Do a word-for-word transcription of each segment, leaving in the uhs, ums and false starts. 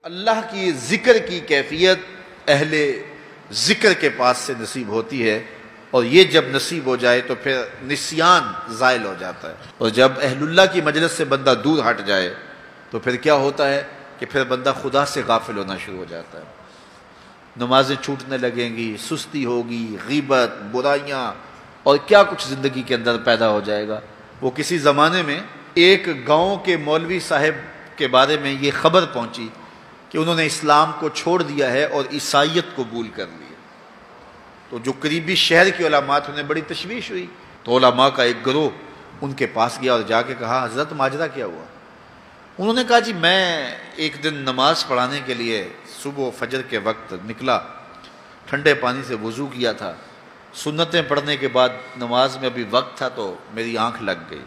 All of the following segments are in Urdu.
اللہ کی ذکر کی کیفیت اہل ذکر کے پاس سے نصیب ہوتی ہے، اور یہ جب نصیب ہو جائے تو پھر نسیان زائل ہو جاتا ہے، اور جب اہل اللہ کی مجلس سے بندہ دور ہٹ جائے تو پھر کیا ہوتا ہے کہ پھر بندہ خدا سے غافل ہونا شروع ہو جاتا ہے، نمازیں چھوٹنے لگیں گی، سستی ہوگی، غیبت، برائیاں اور کیا کچھ زندگی کے اندر پیدا ہو جائے گا۔ وہ کسی زمانے میں ایک گاؤں کے مولوی صاحب کے بارے میں یہ خبر پہنچی کہ انہوں نے اسلام کو چھوڑ دیا ہے اور عیسائیت قبول کر لی ہے، تو جو قریبی شہر کے علماء تھے انہیں بڑی تشویش ہوئی، تو علماء کا ایک گروہ ان کے پاس گیا اور جا کے کہا حضرت ماجرا کیا ہوا؟ انہوں نے کہا جی میں ایک دن نماز پڑھانے کے لیے صبح فجر کے وقت نکلا، ٹھنڈے پانی سے وضو کیا تھا، سنتیں پڑھنے کے بعد نماز میں ابھی وقت تھا تو میری آنکھ لگ گئی،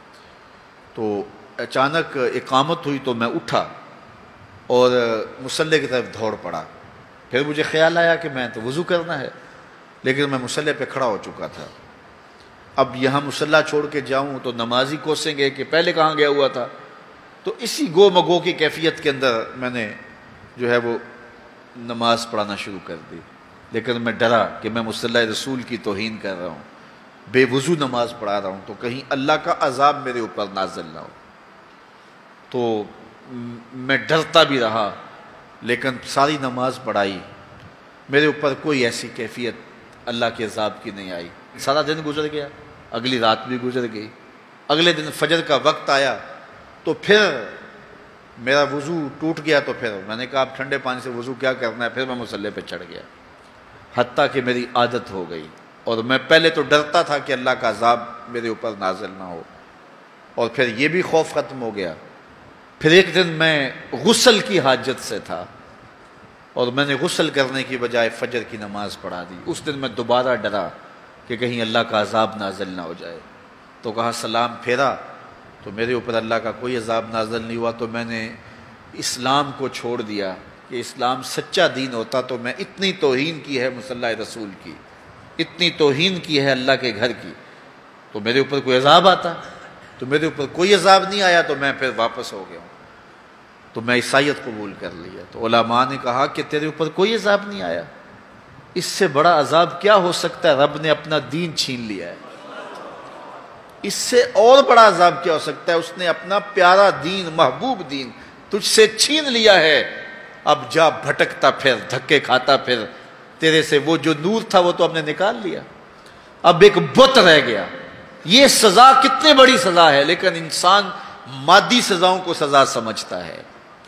تو اچانک اقامت ہوئی تو میں اٹھا اور مصلی کی طرف دوڑ پڑا، پھر مجھے خیال آیا کہ میں تو وضو کرنا ہے لیکن میں مصلی پہ کھڑا ہو چکا تھا، اب یہاں مصلی چھوڑ کے جاؤں تو نمازی کوسیں گے کہ پہلے کہاں گیا ہوا تھا، تو اسی گو مگو کی کیفیت کے اندر میں نے جو ہے وہ نماز پڑھانا شروع کر دی، لیکن میں ڈرا کہ میں مصلی رسول کی توہین کر رہا ہوں، بے وضو نماز پڑھا رہا ہوں، تو کہیں اللہ کا عذاب میرے اوپر نازل نہ ہو، تو میں ڈرتا بھی رہا لیکن ساری نماز پڑھائی، میرے اوپر کوئی ایسی کیفیت اللہ کے عذاب کی نہیں آئی، سارا دن گزر گیا، اگلی رات بھی گزر گئی، اگلے دن فجر کا وقت آیا تو پھر میرا وضو ٹوٹ گیا، تو پھر میں نے کہا اب ٹھنڈے پانی سے وضو کیا کرنا ہے، پھر میں مصلی پہ چڑھ گیا، حتیٰ کہ میری عادت ہو گئی، اور میں پہلے تو ڈرتا تھا کہ اللہ کا عذاب میرے اوپر نازل نہ ہو، اور پھر یہ بھی خوف ختم ہو گیا۔ پھر ایک دن میں غسل کی حاجت سے تھا اور میں نے غسل کرنے کی بجائے فجر کی نماز پڑھا دی، اس دن میں دوبارہ ڈرا کہ کہیں اللہ کا عذاب نازل نہ ہو جائے، تو کہا سلام پھیرا تو میرے اوپر اللہ کا کوئی عذاب نازل نہیں ہوا، تو میں نے اسلام کو چھوڑ دیا کہ اسلام سچا دین ہوتا تو میں اتنی توہین کی ہے مصلی رسول کی، اتنی توہین کی ہے اللہ کے گھر کی، تو میرے اوپر کوئی عذاب آتا، تو میرے اوپر کوئی عذاب نہیں آیا، تو میں پھر واپس ہو گیا ہوں، تو میں عیسائیت قبول کر لیا۔ تو علماء نے کہا کہ تیرے اوپر کوئی عذاب نہیں آیا، اس سے بڑا عذاب کیا ہو سکتا ہے، رب نے اپنا دین چھین لیا ہے، اس سے اور بڑا عذاب کیا ہو سکتا ہے، اس نے اپنا پیارا دین، محبوب دین تجھ سے چھین لیا ہے، اب جا بھٹکتا پھر، دھکے کھاتا پھر، تیرے سے وہ جو نور تھا وہ تو ہم نے نکال لیا، اب ایک بت رہ گیا۔ یہ سزا کتنی بڑی سزا ہے، لیکن انسان مادی سزاؤں کو سزا سمجھتا ہے،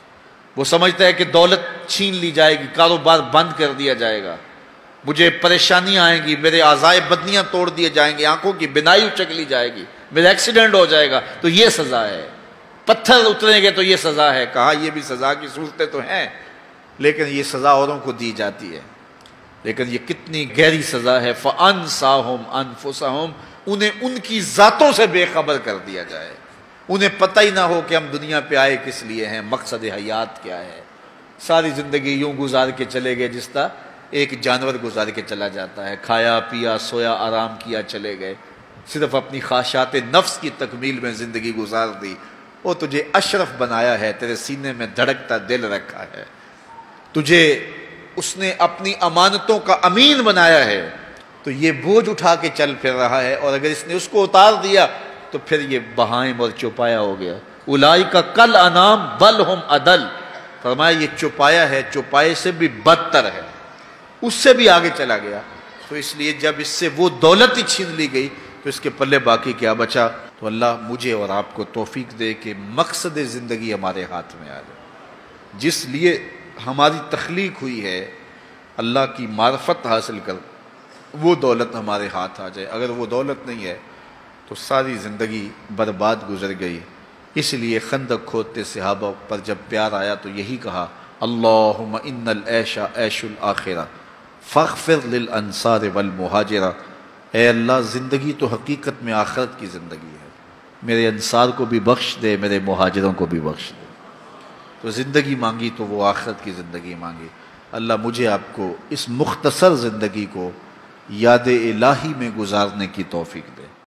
وہ سمجھتا ہے کہ دولت چھین لی جائے گی، کاروبار بند کر دیا جائے گا، مجھے پریشانیاں آئیں گی، میرے اعضائے بدنیاں توڑ دیے جائیں گے، آنکھوں کی بینائی اچک لی جائے گی، میرا ایکسیڈنٹ ہو جائے گا، تو یہ سزا ہے، پتھر اتریں گے تو یہ سزا ہے۔ کہا یہ بھی سزا کی صورتیں تو ہیں، لیکن یہ سزا اوروں کو دی جاتی ہے، لیکن یہ کتنی گہری سزا ہے، فَأَنْسَاهُمْ أَنفُسَهُمْ، انہیں ان کی ذاتوں سے بے خبر کر دیا جائے، انہیں پتہ ہی نہ ہو کہ ہم دنیا پہ آئے کس لیے ہیں، مقصد حیات کیا ہے، ساری زندگی یوں گزار کے چلے گئے جس طرح ایک جانور گزار کے چلا جاتا ہے، کھایا پیا سویا آرام کیا چلے گئے، صرف اپنی خواہشات نفس کی تکمیل میں زندگی گزار دی۔ وہ تجھے اشرف بنایا ہے، تیرے سینے میں دھڑکتا دل رکھا ہے، تجھے اس نے اپنی امانتوں کا امین بنایا ہے، تو یہ بوجھ اٹھا کے چل پھر رہا ہے، اور اگر اس نے اس کو اتار دیا تو پھر یہ بہائم اور چوپایا ہو گیا۔ اولئک کل انام بل ہم اضل، فرمایا یہ چوپایا ہے، چوپائے سے بھی بدتر ہے، اس سے بھی آگے چلا گیا۔ تو اس لیے جب اس سے وہ دولت ہی چھین لی گئی تو اس کے پلے باقی کیا بچا؟ تو اللہ مجھے اور آپ کو توفیق دے کہ مقصد زندگی ہمارے ہاتھ میں آ جائے، جس لیے ہماری تخلیق ہوئی ہے، اللہ کی معرفت حاصل کر وہ دولت ہمارے ہاتھ آ جائے۔ اگر وہ دولت نہیں ہے تو ساری زندگی برباد گزر گئی۔ اس لیے خندق کھودتے صحابہ پر جب پیار آیا تو یہی کہا اللہم ان العیش عیش الآخرہ فاغفر للانصار والمہاجرہ، اے اللہ زندگی تو حقیقت میں آخرت کی زندگی ہے، میرے انصار کو بھی بخش دے، میرے مہاجروں کو بھی بخش دے۔ تو زندگی مانگی تو وہ آخرت کی زندگی مانگی۔ اللہ مجھے آپ کو اس مختصر زندگی کو یاد الہی میں گزارنے کی توفیق دے۔